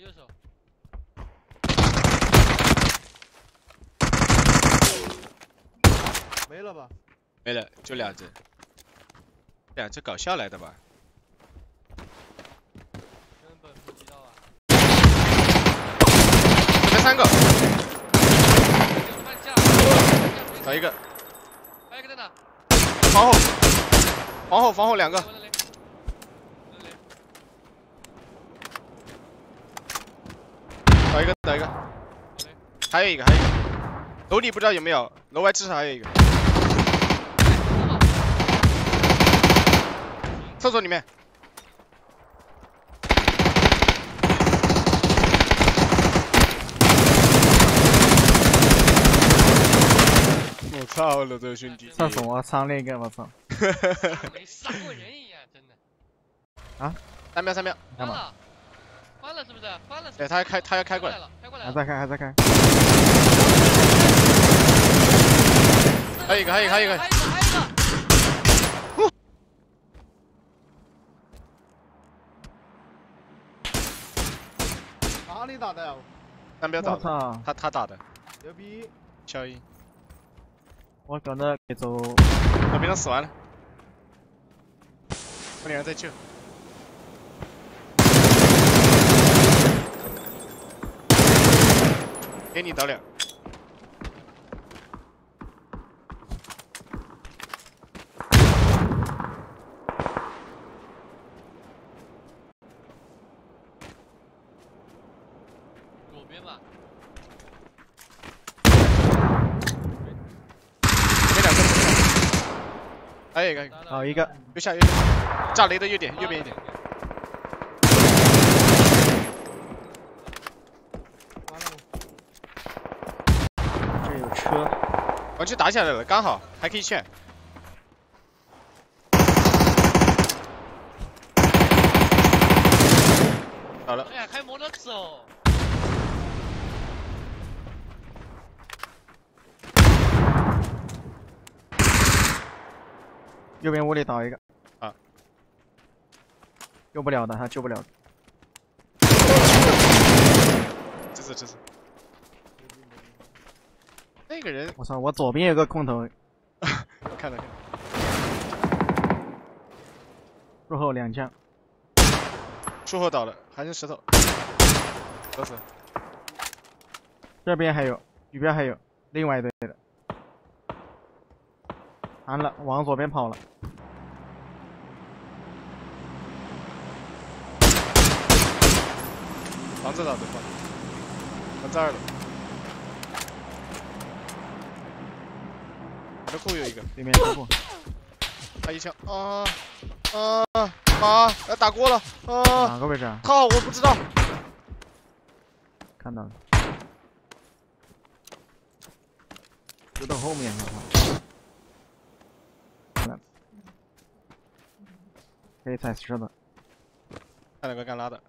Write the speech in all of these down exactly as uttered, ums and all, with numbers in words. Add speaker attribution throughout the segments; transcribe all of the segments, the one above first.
Speaker 1: 右手。
Speaker 2: 没了吧？
Speaker 3: 没了，就两只。两只搞笑来的吧？
Speaker 1: 根本不知道啊。
Speaker 3: 这边三个。找一个。
Speaker 1: 还有一个在哪？
Speaker 3: 房后。房后，房后两个。 找一个，找一个，还有一个，还有一个，楼里不知道有没有，楼外至少还有一个。厕所里面。我操了，这兄弟！
Speaker 2: 厕所我藏了一个，我操！
Speaker 1: 没杀过人一样，真的。
Speaker 2: 啊？
Speaker 3: 三秒，三秒。
Speaker 1: 干嘛？ 翻了是不是？翻了。
Speaker 3: 对，他要开，他要开过来
Speaker 1: 了，开过来
Speaker 2: 还在开，还在开。
Speaker 3: 还有一个，还有一个，还有一个。
Speaker 1: 还有一个，还有一个。
Speaker 2: 哪里打的呀？
Speaker 3: 三秒打的。
Speaker 2: 操！
Speaker 3: 他他打的。
Speaker 2: 牛逼！
Speaker 3: 小一。
Speaker 2: 我跟着给走。
Speaker 3: 那边上死完了。我两个在救。 给你倒两。
Speaker 1: 左边吧。
Speaker 3: 没两个。还有一个。
Speaker 2: 好一个。
Speaker 3: 右下右下。炸雷的右点，右边一点。
Speaker 2: 车，
Speaker 3: 我去打起来了，刚好还可以劝。好了。
Speaker 1: 哎呀，开摩托走。
Speaker 2: 右边屋里倒一个。
Speaker 3: 啊。
Speaker 2: 救不了的，他救不了的。
Speaker 3: 支持支持。 那个人，
Speaker 2: 我操！我左边有个空投，
Speaker 3: 看到看到，
Speaker 2: 术后两枪，
Speaker 3: 术后倒了，还剩石头，都死。
Speaker 2: 这边还有，里边还有，另外一队的，完了，往左边跑了。
Speaker 3: 房子倒的，房子，我这儿了。 车库有一个，
Speaker 2: 对面车库，
Speaker 3: 他一枪啊啊啊！要打过了啊！
Speaker 2: 哪个位置啊？
Speaker 3: 靠，我不知道。
Speaker 2: 看到了，就到后面了。可以踩石的，
Speaker 3: 看了个干拉的。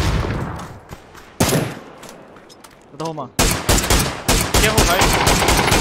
Speaker 2: 知道吗？
Speaker 3: 天后还有。